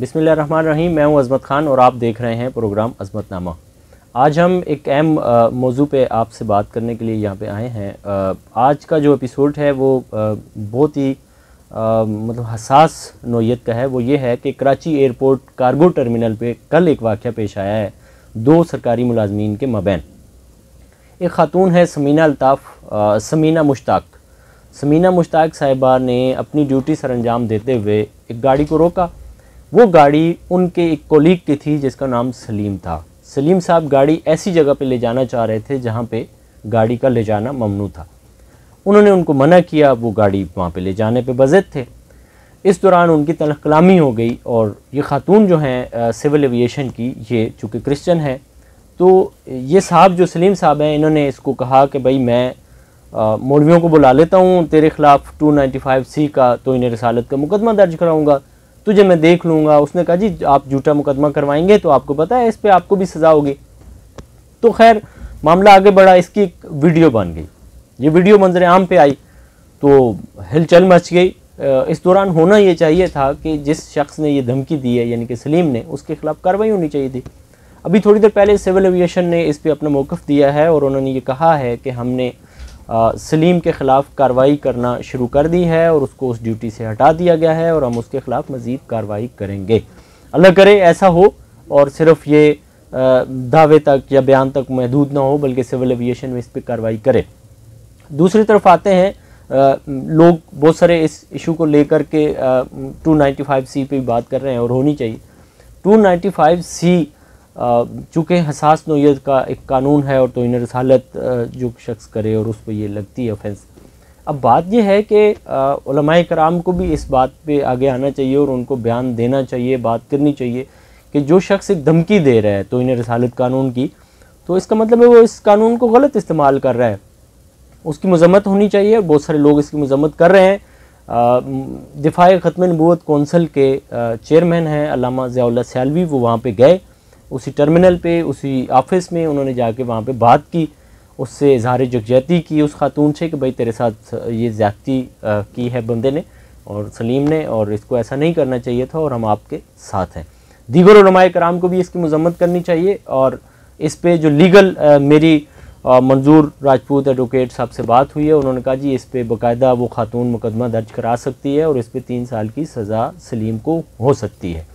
बिस्मिल्लाहिर्रहमानिर्रहीम। मैं हूं अज़मत ख़ान और आप देख रहे हैं प्रोग्राम अज़मतनामा। आज हम एक अहम मौजू पे आपसे बात करने के लिए यहाँ पे आए हैं। आज का जो एपिसोड है वो बहुत ही मतलब हसास नौइयत का है। वो ये है कि कराची एयरपोर्ट कार्गो टर्मिनल पे कल एक वाक़या पेश आया है दो सरकारी मुलाजमीन के मबैन। एक ख़ातून है समीना मुश्ताक साहिबा ने अपनी ड्यूटी सर अंजाम देते हुए एक गाड़ी को रोका। वो गाड़ी उनके एक कोलीग की थी जिसका नाम सलीम था। सलीम साहब गाड़ी ऐसी जगह पे ले जाना चाह रहे थे जहाँ पे गाड़ी का ले जाना ममनू था। उन्होंने उनको मना किया, वो गाड़ी वहाँ पे ले जाने पे बज़िद थे। इस दौरान उनकी तलख़ कलामी हो गई और ये ख़ातून जो हैं सिविल एविएशन की, ये चूँकि क्रिश्चियन है, तो ये साहब जो सलीम साहब हैं, इन्होंने इसको कहा कि भाई मैं मौलवियों को बुला लेता हूँ, तेरे ख़िलाफ़ 295C का तौहीन रिसालत का मुकदमा दर्ज कराऊँगा, तुझे मैं देख लूँगा। उसने कहा जी आप झूठा मुकदमा करवाएंगे तो आपको पता है इस पर आपको भी सज़ा होगी। तो खैर मामला आगे बढ़ा, इसकी एक वीडियो बन गई। ये वीडियो मंजर आम पे आई तो हिलचल मच गई। इस दौरान होना ये चाहिए था कि जिस शख्स ने ये धमकी दी है यानी कि सलीम ने, उसके खिलाफ कार्रवाई होनी चाहिए थी। अभी थोड़ी देर पहले सिविल एविएशन ने इस पर अपना मौक़िफ़ दिया है और उन्होंने ये कहा है कि हमने सलीम के ख़िलाफ़ कार्रवाई करना शुरू कर दी है और उसको उस ड्यूटी से हटा दिया गया है और हम उसके ख़िलाफ़ मज़ीद कार्रवाई करेंगे। अल्लाह करे ऐसा हो और सिर्फ़ ये दावे तक या बयान तक महदूद ना हो, बल्कि सिविल एविएशन में इस पर कार्रवाई करे। दूसरी तरफ आते हैं लोग बहुत सारे इस इशू को लेकर के 295C पे बात कर रहे हैं और होनी चाहिए। 295C चूँकि हसास नौइयत का एक कानून है और तौहीन रिसालत जो शख्स करे और उस पर ये लगती है ऑफेंस। अब बात यह है कि उलमाए कराम को भी इस बात पे आगे आना चाहिए और उनको बयान देना चाहिए, बात करनी चाहिए कि जो शख्स एक धमकी दे रहा है तौहीन रिसालत कानून की, तो इसका मतलब है वो इस कानून को गलत इस्तेमाल कर रहा है, उसकी मजम्मत होनी चाहिए। बहुत सारे लोग इसकी मजम्मत कर रहे हैं। दिफाए ख़त्म नबूवत कौंसिल के चेयरमैन हैं अल्लामा ज़ियाउल्लाह सियालवी, वो वहाँ पे गए, उसी टर्मिनल पे, उसी ऑफिस में उन्होंने जाके वहाँ पे बात की, उससे इज़हार यकजहती की उस खातून से कि भाई तेरे साथ ये ज़्यादती की है बंदे ने और सलीम ने, और इसको ऐसा नहीं करना चाहिए था और हम आपके साथ हैं। दीगर उलमाए कराम को भी इसकी मजम्मत करनी चाहिए और इस पर जो लीगल मेरी मंजूर राजपूत एडवोकेट साहब से बात हुई है, उन्होंने कहा जी इस पर बाकायदा वो खातून मुकदमा दर्ज करा सकती है और इस पर 3 साल की सज़ा सलीम को हो सकती है।